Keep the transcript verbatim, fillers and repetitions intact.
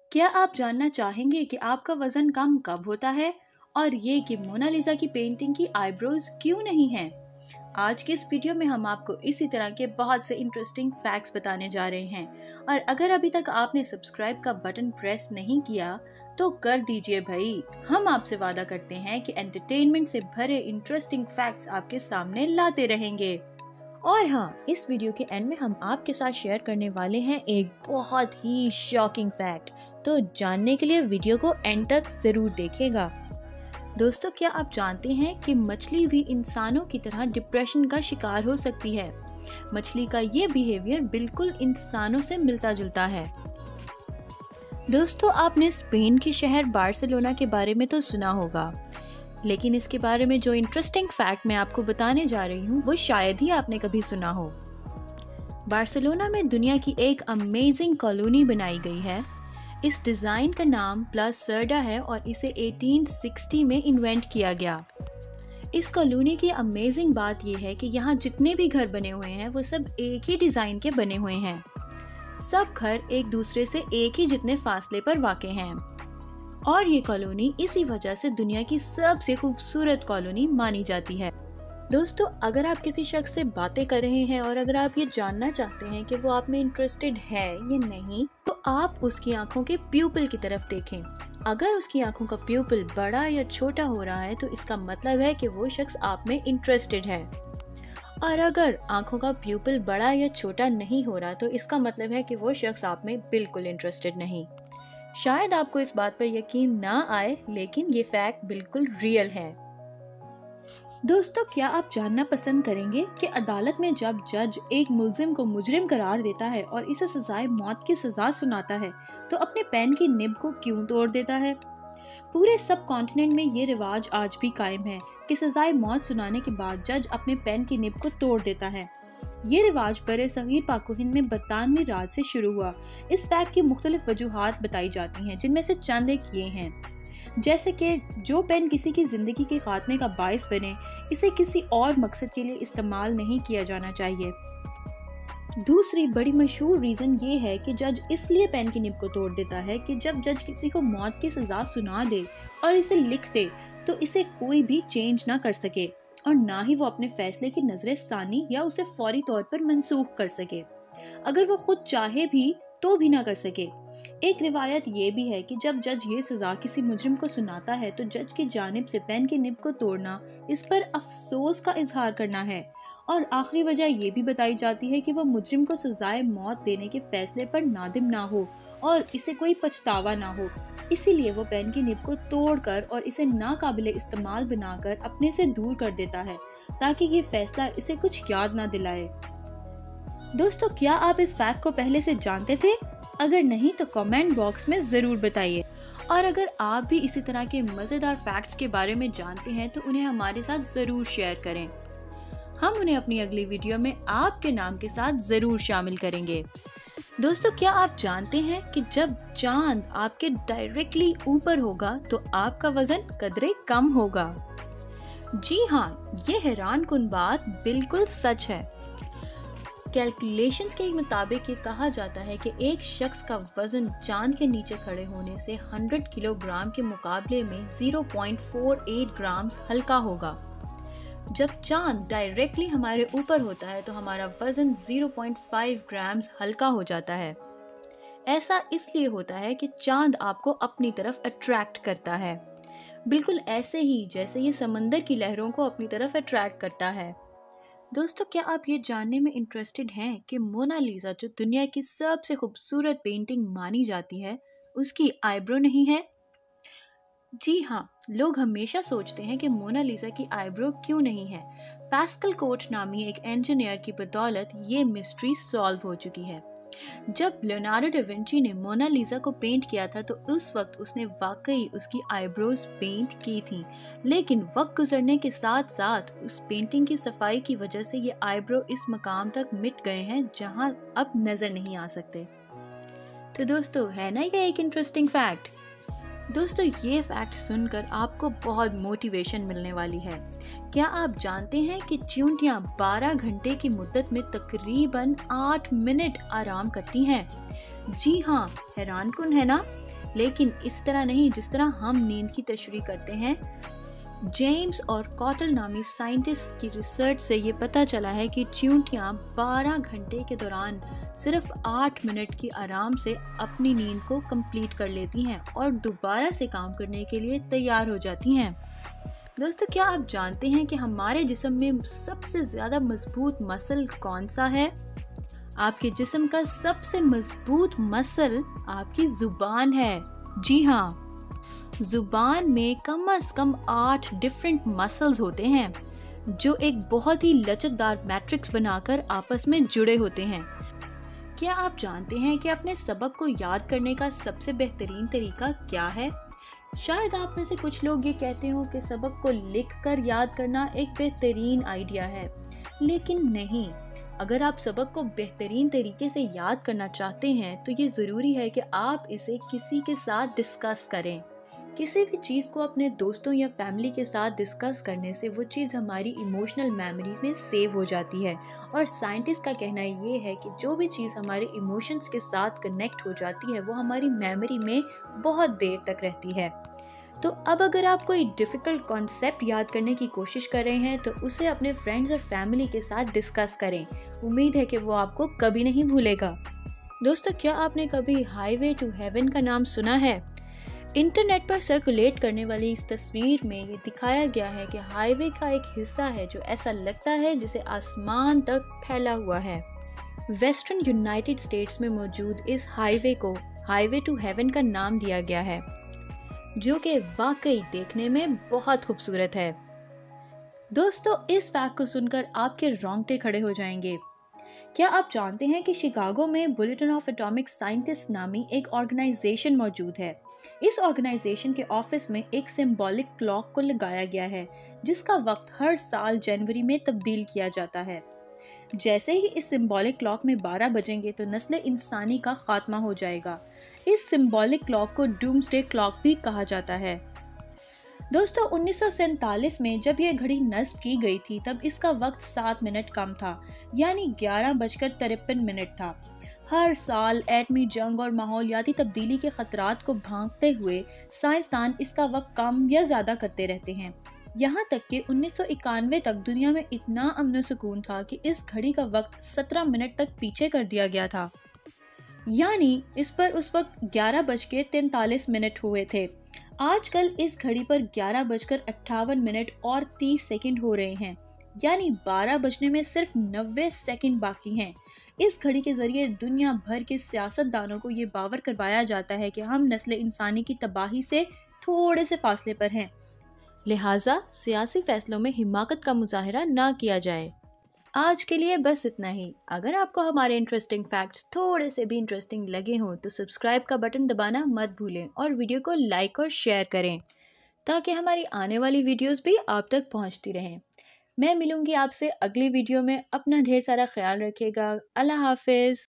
क्या आप जानना चाहेंगे कि आपका वजन कम कब होता है और ये कि मोनालिसा की पेंटिंग की आईब्रोज क्यों नहीं हैं? आज के इस वीडियो में हम आपको इसी तरह के बहुत से इंटरेस्टिंग फैक्ट्स बताने जा रहे हैं और अगर अभी तक आपने सब्सक्राइब का बटन प्रेस नहीं किया तो कर दीजिए भाई। हम आपसे वादा करते हैं कि एंटरटेनमेंट से भरे इंटरेस्टिंग फैक्ट्स आपके सामने लाते रहेंगे। और हाँ, इस वीडियो के एंड में हम आपके साथ शेयर करने वाले हैं एक बहुत ही शॉकिंग फैक्ट, तो जानने के लिए वीडियो को एंड तक जरूर देखिएगा। दोस्तों, क्या आप जानते हैं कि मछली भी इंसानों की तरह डिप्रेशन का शिकार हो सकती है? मछली का ये बिहेवियर बिल्कुल इंसानों से मिलता जुलता है। दोस्तों, आपने स्पेन के शहर बार्सिलोना के बारे में तो सुना होगा, लेकिन इसके बारे में जो इंटरेस्टिंग फैक्ट मैं आपको बताने जा रही हूँ वो शायद ही आपने कभी सुना हो। बार्सिलोना में दुनिया की एक अमेजिंग कॉलोनी बनाई गई है। इस डिज़ाइन का नाम प्ला सर्डा है और इसे अठारह सौ साठ में इन्वेंट किया गया। इस कॉलोनी की अमेजिंग बात यह है कि यहाँ जितने भी घर बने हुए हैं वो सब एक ही डिज़ाइन के बने हुए हैं। सब घर एक दूसरे से एक ही जितने फासले पर वाक़ हैं और ये कॉलोनी इसी वजह से दुनिया की सबसे खूबसूरत कॉलोनी मानी जाती है। दोस्तों, अगर आप किसी शख्स से बातें कर रहे हैं और अगर आप ये जानना चाहते हैं कि वो आप में इंटरेस्टेड है या नहीं, तो आप उसकी आंखों के प्यूपिल की तरफ देखें। अगर उसकी आंखों का प्यूपिल बड़ा या छोटा हो रहा है तो इसका मतलब है कि वो शख्स आप में इंटरेस्टेड है, और अगर आंखों का प्यूपिल बड़ा या छोटा नहीं हो रहा तो इसका मतलब है कि वो शख्स आप में बिल्कुल इंटरेस्टेड नहीं। शायद आपको इस बात पर यकीन ना आए, लेकिन ये फैक्ट बिल्कुल रियल है। दोस्तों, क्या आप जानना पसंद करेंगे कि अदालत में जब जज एक मुल्जिम को मुजरिम करार देता है और इसे सजाए मौत की सजा सुनाता है तो अपने पेन की निब को क्यों तोड़ देता है? पूरे सब कॉन्टिनेंट में ये रिवाज आज भी कायम है कि सजाए मौत सुनाने के बाद जज अपने पेन की निब को तोड़ देता है। ये रिवाज बरे सगीर पाक हिंद में बरतानवी राज से शुरू हुआ। इस फैक्ट की मुख्तलिफ वजूहात बताई जाती हैं, जिनमें से चंद एक ये हैं, जैसे कि जो पेन किसी की जिंदगी के खात्मे का बायस बने, इसे किसी और मकसद के लिए इस्तेमाल नहीं किया जाना चाहिए। दूसरी बड़ी मशहूर रीज़न ये है कि जज इसलिए पेन की निब को तोड़ देता है कि जब जज किसी को मौत की सज़ा सुना दे और इसे लिख दे तो इसे कोई भी चेंज ना कर सके और ना ही वो अपने फैसले की नजर सानी या उसे फौरी तौर पर मनसूख कर सके, अगर वो खुद चाहे भी तो भी ना कर सके। एक रिवायत ये भी है कि जब जज ये सजा किसी मुजरिम को सुनाता है तो जज की जानिब से पेन की निब को तोड़ना इस पर अफसोस का इजहार करना है, और आखिरी वजह ये भी बताई जाती है कि वो मुजरिम को सजाए मौत देने के फैसले पर नादिम ना हो और इसे कोई पछतावा ना हो। इसीलिए वो पेन की निब को तोड़कर और इसे नाकाबिले इस्तेमाल बनाकर अपने से दूर कर देता है ताकि ये फैसला इसे कुछ याद ना दिलाए। दोस्तों, क्या आप इस फैक्ट को पहले से जानते थे? अगर नहीं तो कमेंट बॉक्स में जरूर बताइए, और अगर आप भी इसी तरह के मजेदार फैक्ट्स के बारे में जानते हैं तो उन्हें हमारे साथ जरूर शेयर करें। हम उन्हें अपनी अगली वीडियो में आपके नाम के साथ जरूर शामिल करेंगे। दोस्तों, क्या आप जानते हैं कि जब चांद आपके डायरेक्टली ऊपर होगा तो आपका वजन कदरे कम होगा? जी हाँ, ये हैरानकुन बात बिल्कुल सच है। कैलकुलेशंस के मुताबिक ये कहा जाता है कि एक शख्स का वजन चांद के नीचे खड़े होने से सौ किलोग्राम के मुकाबले में zero point four eight grams हल्का होगा। जब चांद डायरेक्टली हमारे ऊपर होता है तो हमारा वजन ज़ीरो पॉइंट फाइव ग्राम्स हल्का हो जाता है। ऐसा इसलिए होता है कि चांद आपको अपनी तरफ अट्रैक्ट करता है, बिल्कुल ऐसे ही जैसे ये समंदर की लहरों को अपनी तरफ अट्रैक्ट करता है। दोस्तों, क्या आप ये जानने में इंटरेस्टेड हैं कि मोनालिसा जो दुनिया की सबसे खूबसूरत पेंटिंग मानी जाती है उसकी आईब्रो नहीं है? जी हाँ, लोग हमेशा सोचते हैं कि मोनालिसा की आईब्रो क्यों नहीं है। पास्कल कोट नामी एक इंजीनियर की बदौलत ये मिस्ट्री सॉल्व हो चुकी है। जब लियोनार्डो डा विंची ने मोनालिसा को पेंट किया था तो उस वक्त उसने वाकई उसकी आईब्रोज पेंट की थी, लेकिन वक्त गुजरने के साथ साथ उस पेंटिंग की सफाई की वजह से ये आईब्रो इस मकाम तक मिट गए हैं जहां अब नजर नहीं आ सकते। तो दोस्तों, है ना ये एक इंटरेस्टिंग फैक्ट? दोस्तों, ये फैक्ट सुनकर आपको बहुत मोटिवेशन मिलने वाली है। क्या आप जानते हैं कि चींटियां बारह घंटे की मुद्दत में तकरीबन आठ मिनट आराम करती हैं? जी हाँ, हैरानकुन है ना? लेकिन इस तरह नहीं जिस तरह हम नींद की तशरीह करते हैं। जेम्स और कॉटल नामी साइंटिस्ट की रिसर्च से ये पता चला है कि चींटियां बारह घंटे के दौरान सिर्फ आठ मिनट की आराम से अपनी नींद को कंप्लीट कर लेती हैं और दोबारा से काम करने के लिए तैयार हो जाती हैं। दोस्तों, क्या आप जानते हैं कि हमारे जिस्म में सबसे ज़्यादा मजबूत मसल कौन सा है? आपके जिस्म का सबसे मजबूत मसल आपकी जुबान है। जी हाँ, जुबान में कम से कम आठ डिफरेंट मसल्स होते हैं जो एक बहुत ही लचकदार मैट्रिक्स बनाकर आपस में जुड़े होते हैं। क्या आप जानते हैं कि अपने सबक को याद करने का सबसे बेहतरीन तरीका क्या है? शायद आप में से कुछ लोग ये कहते हो कि सबक को लिखकर याद करना एक बेहतरीन आइडिया है, लेकिन नहीं। अगर आप सबक को बेहतरीन तरीके से याद करना चाहते हैं तो ये ज़रूरी है कि आप इसे किसी के साथ डिस्कस करें। किसी भी चीज़ को अपने दोस्तों या फैमिली के साथ डिस्कस करने से वो चीज़ हमारी इमोशनल मेमोरीज में सेव हो जाती है और साइंटिस्ट का कहना ये है कि जो भी चीज़ हमारे इमोशंस के साथ कनेक्ट हो जाती है वो हमारी मेमोरी में बहुत देर तक रहती है। तो अब अगर आप कोई डिफ़िकल्ट कॉन्सेप्ट याद करने की कोशिश कर रहे हैं तो उसे अपने फ्रेंड्स और फैमिली के साथ डिस्कस करें। उम्मीद है कि वो आपको कभी नहीं भूलेगा। दोस्तों, क्या आपने कभी हाईवे टू हेवन का नाम सुना है? इंटरनेट पर सर्कुलेट करने वाली इस तस्वीर में ये दिखाया गया है कि हाईवे का एक हिस्सा है जो ऐसा लगता है जिसे आसमान तक फैला हुआ है। वेस्टर्न यूनाइटेड स्टेट्स में मौजूद इस हाईवे को हाईवे टू हेवन का नाम दिया गया है, जो कि वाकई देखने में बहुत खूबसूरत है। दोस्तों, इस फैक्ट को सुनकर आपके रोंगटे खड़े हो जाएंगे। क्या आप जानते हैं कि शिकागो में बुलेटिन ऑफ एटॉमिक साइंटिस्ट नामी एक ऑर्गेनाइजेशन मौजूद है। इस ऑर्गेनाइजेशन के ऑफिस में एक सिंबॉलिक क्लॉक को लगाया गया है जिसका वक्त हर साल जनवरी में तब्दील किया जाता है। जैसे ही इस सिंबॉलिक क्लॉक में बारह बजेंगे तो नस्ल इंसानी का खात्मा हो जाएगा। इस सिंबॉलिक क्लॉक को डूम्सडे क्लॉक भी कहा जाता है। दोस्तों, उन्नीस सौ सैंतालीस में जब यह घड़ी नस्ब की गई थी तब इसका वक्त सात मिनट कम था, यानी ग्यारह बजकर तिरपन मिनट था। हर साल एटमी जंग और माहौलियाती तब्दीली के खतरात को भांपते हुए साइंसदान इसका वक्त कम या ज़्यादा करते रहते हैं। यहाँ तक कि उन्नीस सौ इक्यानवे तक दुनिया में इतना अमन सुकून था कि इस घड़ी का वक्त सत्रह मिनट तक पीछे कर दिया गया था, यानी इस पर उस वक्त ग्यारह बज के तैंतालीस मिनट हुए थे। आजकल इस घड़ी पर ग्यारह बजकर अट्ठावन मिनट और तीस सेकंड हो रहे हैं, यानी बारह बजने में सिर्फ नब्बे सेकंड बाकी हैं। इस घड़ी के जरिए दुनिया भर के सियासतदानों को ये बावर करवाया जाता है कि हम नस्ल इंसानी की तबाही से थोड़े से फासले पर हैं, लिहाजा सियासी फैसलों में हिमाकत का मुजाहरा ना किया जाए। आज के लिए बस इतना ही। अगर आपको हमारे इंटरेस्टिंग फैक्ट्स थोड़े से भी इंटरेस्टिंग लगे हों तो सब्सक्राइब का बटन दबाना मत भूलें और वीडियो को लाइक और शेयर करें ताकि हमारी आने वाली वीडियोस भी आप तक पहुंचती रहें। मैं मिलूंगी आपसे अगली वीडियो में। अपना ढेर सारा ख्याल रखिएगा। अल्लाह हाफिज़।